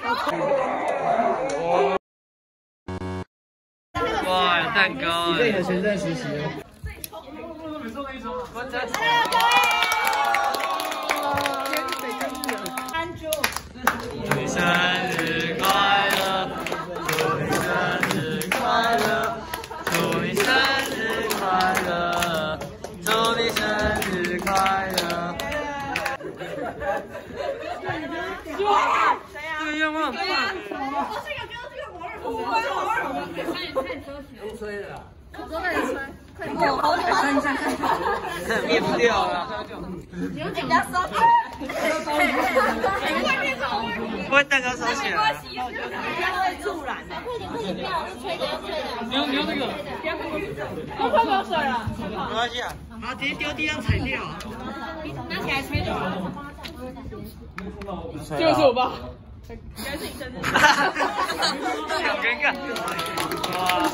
哇，有蛋糕！ 你的前任实习哦。 祝你生日快乐！祝你生日快乐！祝你生日快乐！祝你生日快乐！这个愿望很棒。用吹的。我说那里吹。我好想看一下，灭不掉了。你要烧起来，不会蛋糕烧起来。它会助燃的。快点，不要吹的，要吹的。你用这个，我快没有水了。没关系啊，啊，直接丢地上踩掉。拿起来吹就好。这个是我爸。应该是你生日。好尴尬。哇。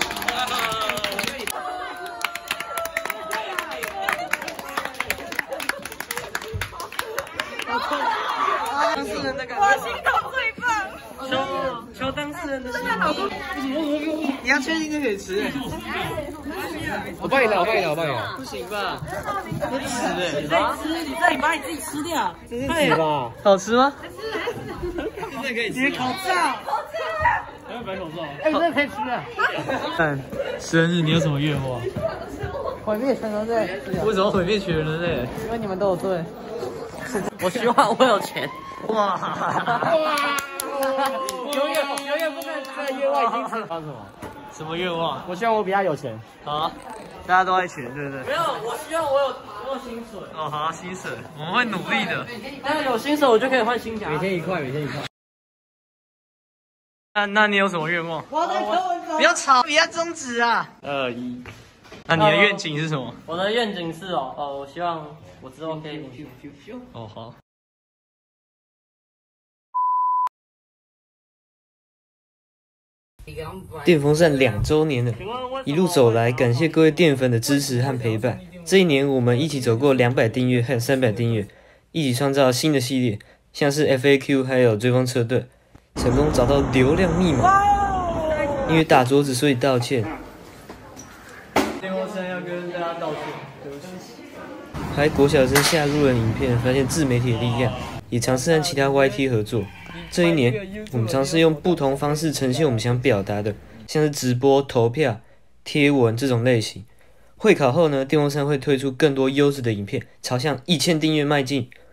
当事人的感觉，我心痛最棒。求当事人的心痛。你要确定这可以吃？ 我帮你拿，我帮你拿，我帮你拿。 不行吧？会吃的。你自己把你自己吃掉。 这是纸吧？ 好吃吗？ 这可以吃。 你的口罩。 还要买口罩？哎，这可以吃啊。 但生日你有什么愿望？ 毁灭全人类。 为什么毁灭全人类？ 因为你们都有罪。 我希望我有钱。哇！ 永远不能这个愿望已经实现。什么？ 什么愿望？ 我希望我比他有钱。 好，大家都爱钱，对不对？ 没有，我希望我有薪水。 哦，好，薪水，我们会努力的。 那有薪水我就可以换新夹。 每天1块，每天1块。 那你有什么愿望？ 我的不要吵，不要终止啊！2、1。那你的愿景是什么？ 我的愿景是我希望我之后可以。 哦，好。 电风扇2周年了，一路走来，感谢各位电粉的支持和陪伴。这一年，我们一起走过200订阅，还有300订阅，一起创造新的系列，像是 FAQ 还有追风车队，成功找到流量密码。因为打桌子，所以道歉。 电风扇要跟大家道歉，对不起。 拍国小生下路人影片，发现自媒体的力量，也尝试和其他 YT 合作。这一年，我们尝试用不同方式呈现我们想表达的，像是直播、投票、贴文这种类型。会考后呢，电风扇会推出更多优质的影片，朝向1000订阅迈进。